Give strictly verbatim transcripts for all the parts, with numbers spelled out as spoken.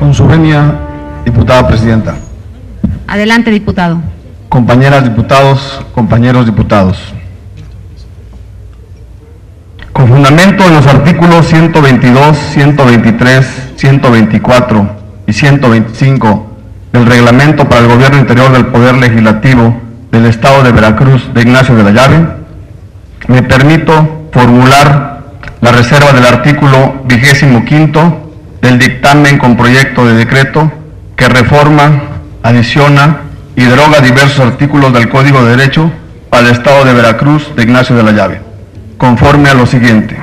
Con su venia, diputada presidenta. Adelante, diputado. Compañeras diputados, compañeros diputados. Con fundamento en los artículos ciento veintidós, ciento veintitrés, ciento veinticuatro y ciento veinticinco del Reglamento para el Gobierno Interior del Poder Legislativo del Estado de Veracruz de Ignacio de la Llave, me permito formular la reserva del artículo vigésimo quinto del dictamen con proyecto de decreto que reforma, adiciona y deroga diversos artículos del Código de Derecho al Estado de Veracruz de Ignacio de la Llave, conforme a lo siguiente.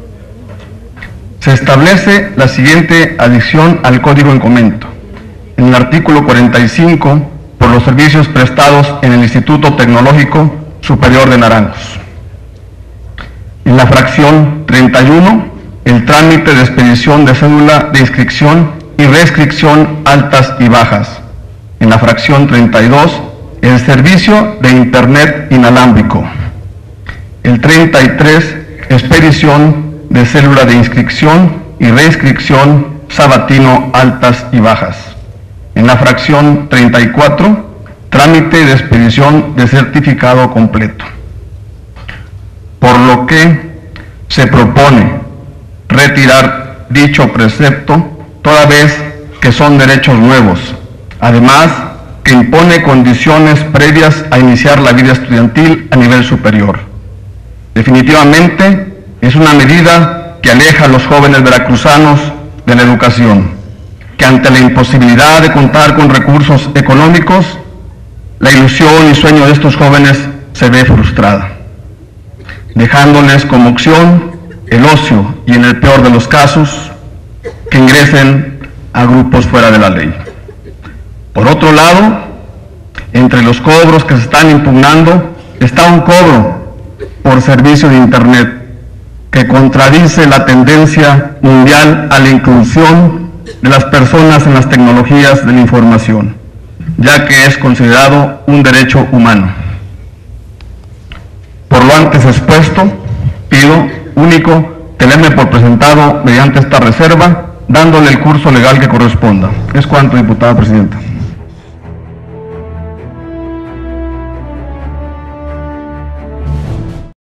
Se establece la siguiente adición al Código en comento. En el artículo cuarenta y cinco, por los servicios prestados en el Instituto Tecnológico Superior de Naranjos. En la fracción treinta y uno, el trámite de expedición de cédula de inscripción y reescripción altas y bajas. En la fracción treinta y dos, el servicio de Internet inalámbrico. El treinta y tres, expedición de cédula de inscripción y reinscripción sabatino altas y bajas. En la fracción treinta y cuatro, trámite de expedición de certificado completo. Por lo que se propone retirar dicho precepto, toda vez que son derechos nuevos, además que impone condiciones previas a iniciar la vida estudiantil a nivel superior. Definitivamente es una medida que aleja a los jóvenes veracruzanos de la educación, que ante la imposibilidad de contar con recursos económicos, la ilusión y sueño de estos jóvenes se ve frustrada, dejándoles como opción el ocio y, en el peor de los casos, que ingresen a grupos fuera de la ley. Por otro lado, entre los cobros que se están impugnando está un cobro por servicio de Internet que contradice la tendencia mundial a la inclusión de las personas en las tecnologías de la información, ya que es considerado un derecho humano. Por lo antes expuesto, pido único tenerme por presentado mediante esta reserva, dándole el curso legal que corresponda. Es cuanto, diputada presidenta.